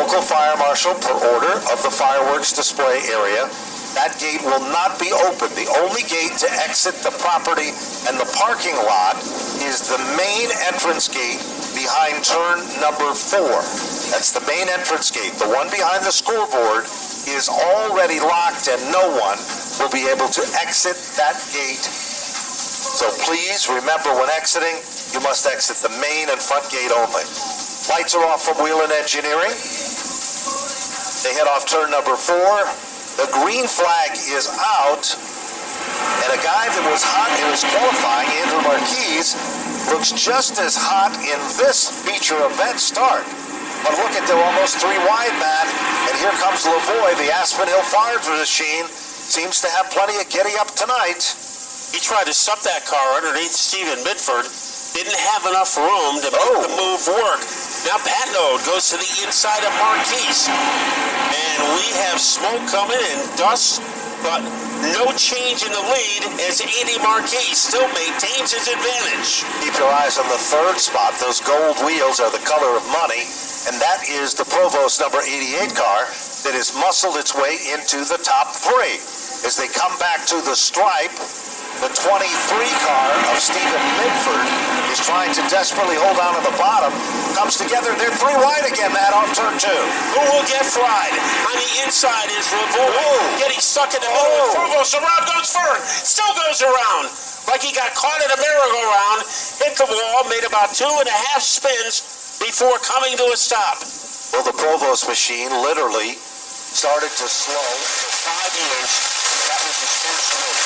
local fire marshal per order of the fireworks display area. That gate will not be open. The only gate to exit the property and the parking lot is the main entrance gate behind turn number 4. That's the main entrance gate. The one behind the scoreboard is already locked and no one will be able to exit that gate. So please remember, when exiting, you must exit the main and front gate only. Lights are off from Wheelan Engineering. They head off turn number 4. The green flag is out, and a guy that was hot in his qualifying, Andrew Marquez, looks just as hot in this feature event start. But look at, they're almost 3 wide, Matt, and here comes Lavoie. The Aspen Hill Fire Machine seems to have plenty of giddy up tonight. He tried to suck that car underneath Stephen Midford. Didn't have enough room to make the move work. Now Patnode goes to the inside of Marquez. And we have smoke coming and dust, but no change in the lead as Andy Marquez still maintains his advantage. Keep your eyes on the 3rd spot. Those gold wheels are the color of money, and that is the Provost number 88 car that has muscled its way into the top 3. As they come back to the stripe, the 23 car of Stephen Midford is trying to desperately hold on to the bottom. Comes together, they're 3 wide again, Matt, off turn 2. Who will get fried? On the inside is Lavoie getting stuck in the middle. Provost around goes first. Still goes around. Like he got caught in a merry-go-round. Hit the wall, made about 2.5 spins before coming to a stop. Well, the Provost machine literally started to slow for 5 years. That was his first move.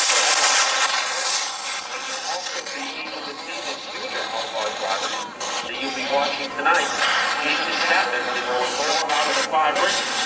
That you'll be watching tonight. Jason Chapman will go 4 out of the 5 races.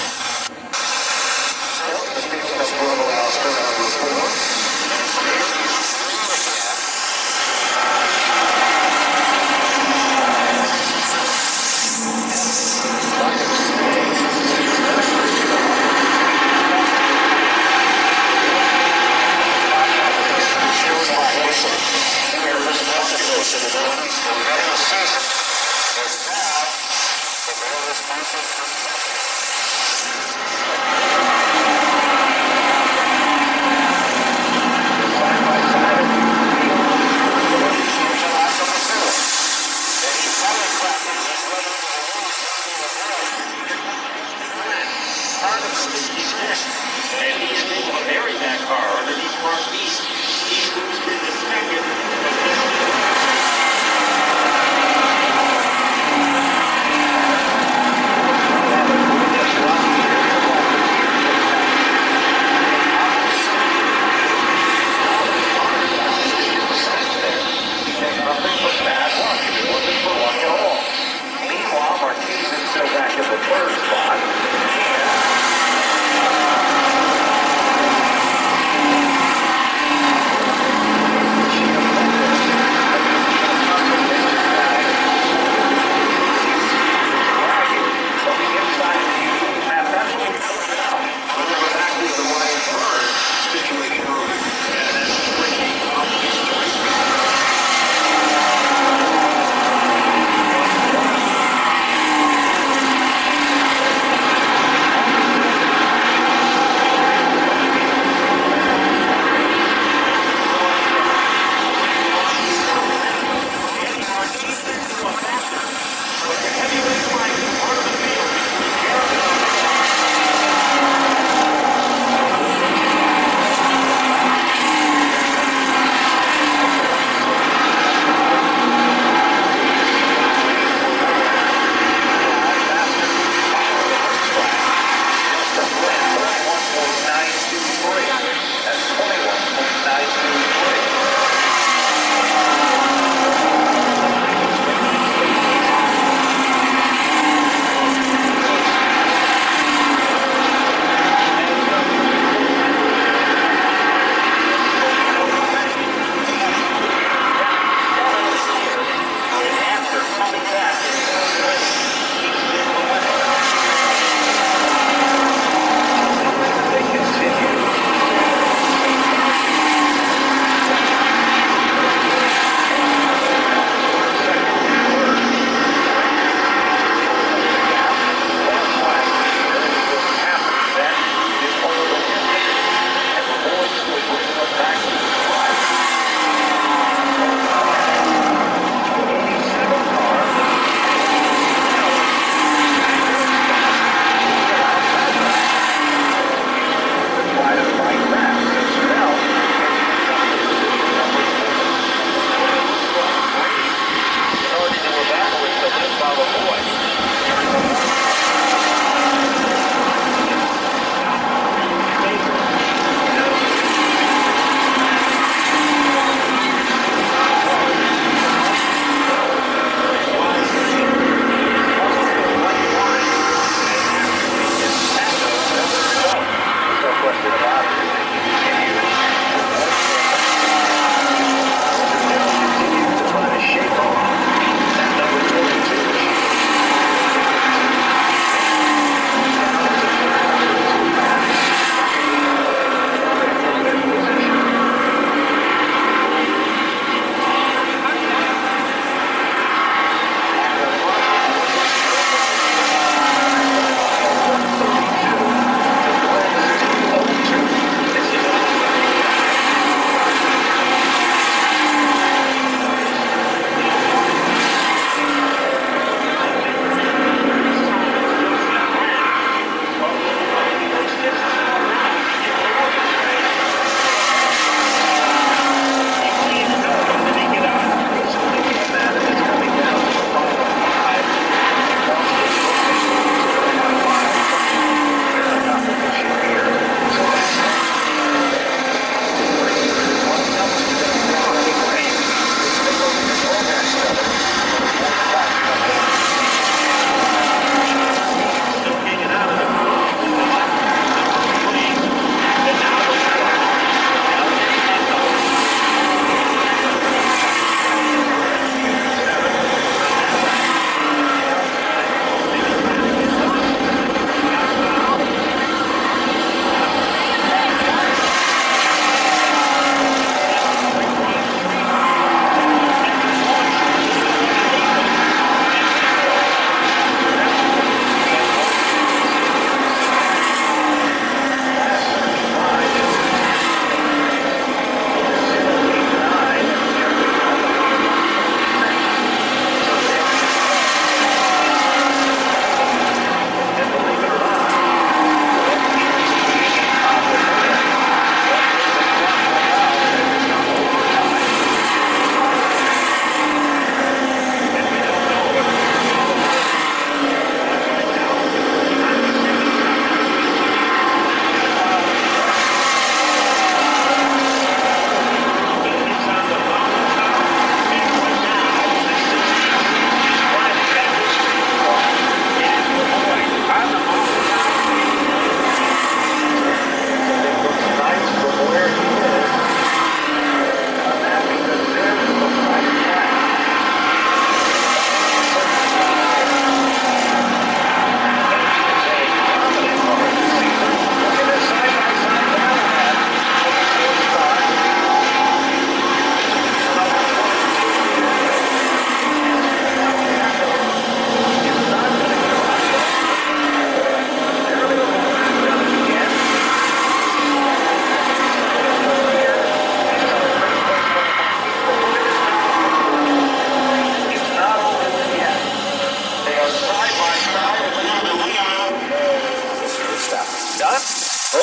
And he's able to bury that car underneath Marquez. He's moved into second. Nothing but bad luck. It wasn't for luck at all. Meanwhile, Marquez is still back in the 3rd spot.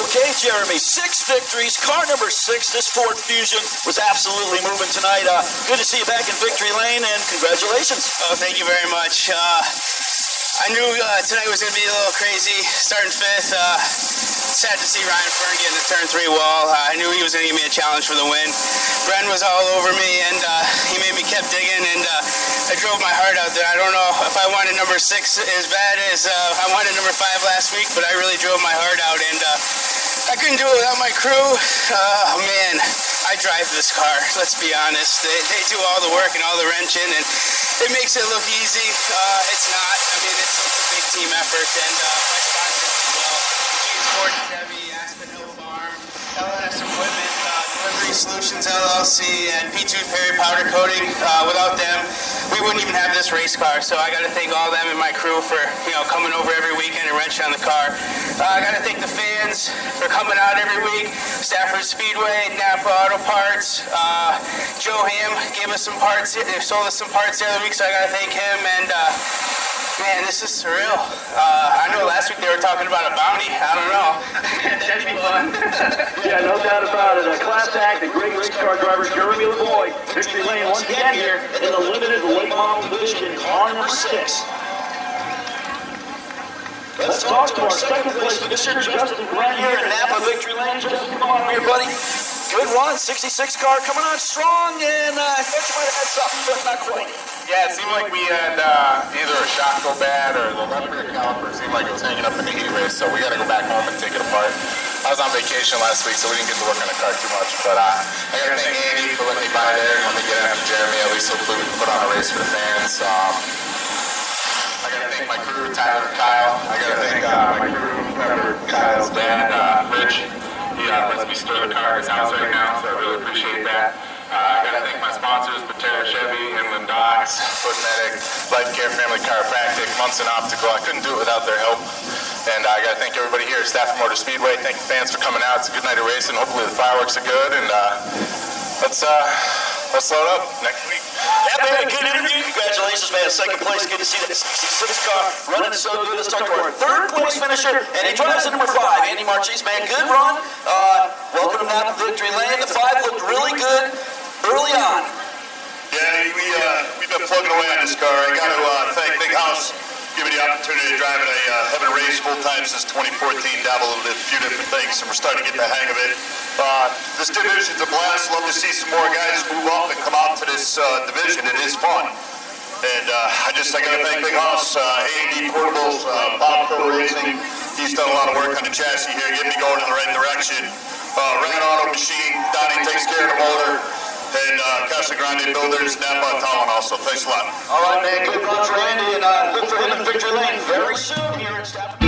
Okay, Jeremy, 6 victories, car number 6. This Ford Fusion was absolutely moving tonight. Good to see you back in victory lane, and congratulations. Oh, thank you very much. I knew tonight was going to be a little crazy, starting 5th. Sad to see Ryan Fern getting the turn 3 wall. I knew he was going to give me a challenge for the win. Bren was all over me, and he made me kept digging, and I drove my heart out there. I don't know if I wanted number 6 as bad as I wanted number 5 last week, but I really drove my heart out, and I couldn't do it without my crew. Oh, man, I drive this car, let's be honest. They do all the work and all the wrenching, and it makes it look easy. It's not. I mean, it's a big team effort, and my sponsors as well. Ford Chevy, Aspen Hill Farm, LNS Equipment, Delivery Solutions LLC, and P2 Perry Powder Coating. Without them, we wouldn't even have this race car. So I got to thank all of them and my crew for coming over every weekend and wrenching on the car. I got to thank the fans for coming out every week. Stafford Speedway, Napa Auto Parts, Joe Ham gave us some parts. They sold us some parts the other week, so I got to thank him. And man, this is surreal. I know last week they were talking about a bounty. I don't know. That'd be fun. Yeah, no doubt about it. A class act, a great race car driver, Jeremy LeBoy. Victory lane once again here in the limited late model division, car number 6. Let's talk to our second place finisher, Justin Grant here in Napa Victory Lane. Justin, come on here, buddy. Good run, 66 car coming on strong, and I thought you might have had something, but not quite. Yeah, it seemed like we had either a shock go bad or the left rear caliper seemed like it was hanging up in the heat race, so we got to go back home and take it apart. I was on vacation last week, so we didn't get to work on the car too much, but I got to thank Andy for letting me by there and let me get it after Jeremy. At least hopefully we can put on a race for the fans. I got to thank my crew, Tyler and Kyle. I got to thank my crew, remember Kyle's dad, Rich. He lets me stir the car at his house right now, so I really appreciate that. I got to thank my sponsors, Patera Chevy, Inland Docks, Foot Medic, Life Care Family Chiropractic, Munson Optical. I couldn't do it without their help. And I got to thank everybody here at Stafford Motor Speedway. Thank the fans for coming out. It's a good night of racing. Hopefully the fireworks are good. And let's load up next week. Yeah, man, good interview. Congratulations, man. Second place. Good to see that 66 car running so good. Let's talk to our third place finisher, and he drives in number 5, Andy Marchese. Man, good run. Welcome to Napa Victory Lane. The 5 looked really good early on. Yeah, we've been plugging away on this car. I got to thank Big House, giving me the opportunity to drive it. I haven't raced full time since 2014, dabbled in a few different things, and we're starting to get the hang of it. This division's a blast. Love to see some more guys move up and come out to this division. It is fun. And I got to thank Big House, A&D Portables, Bob Pro Racing. He's done a lot of work on the chassis here, getting me going in the right direction. Ran Auto Machine, Donnie takes care of the motor. And Casa Grande Builders, Napa, Talon also. Thanks a lot. All right, man. Good run for Andy, and look for him in Victory Lane very soon here at Stafford.